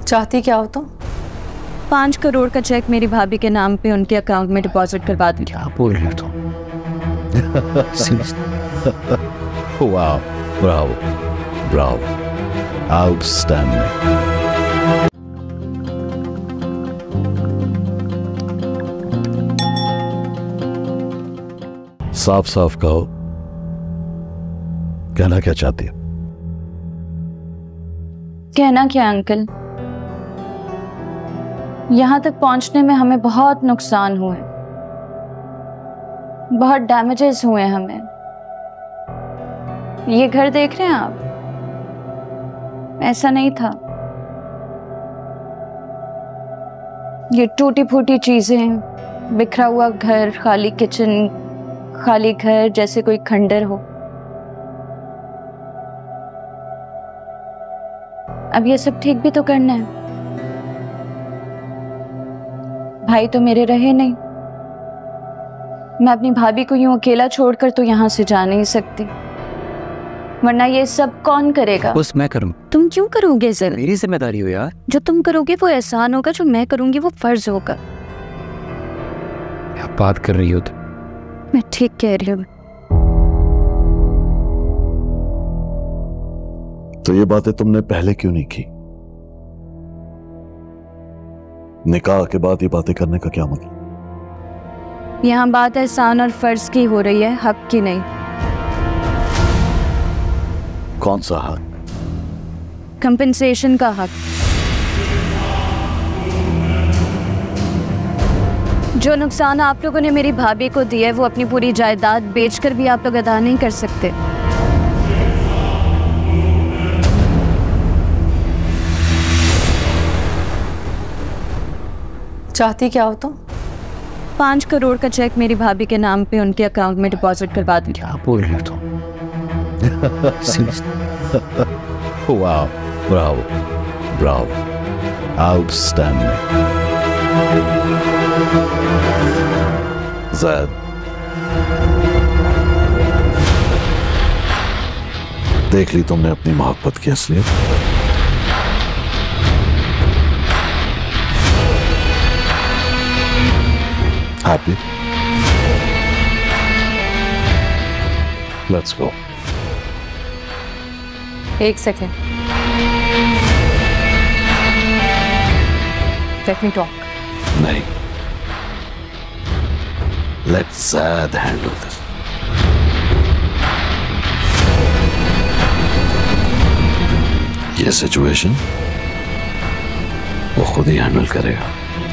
चाहती क्या हो तुम? 5 करोड़ का चेक मेरी भाभी के नाम पे उनके अकाउंट में डिपॉजिट करवा दूं। क्या बोल रही हो तुम? वाह, ब्रावो, ब्रावो, आउटस्टैंडिंग। साफ साफ कहो, कहना क्या चाहती है? कहना क्या अंकल, यहां तक पहुंचने में हमें बहुत नुकसान हुए, बहुत डैमेजेस हुए हमें। ये घर देख रहे हैं आप, ऐसा नहीं था। ये टूटी फूटी चीजें, बिखरा हुआ घर, खाली किचन, खाली घर जैसे कोई खंडर हो। अब ये सब ठीक भी तो करना है। भाई तो मेरे रहे नहीं, मैं अपनी भाभी को यूं अकेला छोड़कर तो यहाँ से जा नहीं सकती, वरना ये सब कौन करेगा? बस मैं करूँ। तुम क्यों करोगे सर? मेरी जिम्मेदारी हो यार। जो तुम करोगे वो एहसान होगा, जो मैं करूंगी वो फर्ज होगा। क्या बात कर रही हो तुम? मैं ठीक कह रही हूँ। तो ये बातें तुमने पहले क्यों नहीं की? निकाह के बाद ये बातें करने का क्या मतलब? यहाँ बात एहसान और फर्ज की हो रही है, हक की नहीं। कौन सा हक? कंपनसेशन का हक। जो नुकसान आप लोगों ने मेरी भाभी को दिया है वो अपनी पूरी जायदाद बेचकर भी आप लोग अदा नहीं कर सकते। चाहती क्या हो तुम? 5 करोड़ का चेक मेरी भाभी के नाम पे उनके अकाउंट में डिपॉजिट करवा दूं। क्या बोल रही हो तुम? वाह, ब्रावो, ब्रावो, आउटस्टैंडिंग। ज़ैद, देख ली तुमने अपनी मोहब्बत की असलियत। Happy? Let's go. एक सेकेंड, लेट मी टॉक। नहीं, let Zad handle this. ये सिचुएशन वो खुद ही हैंडल करेगा।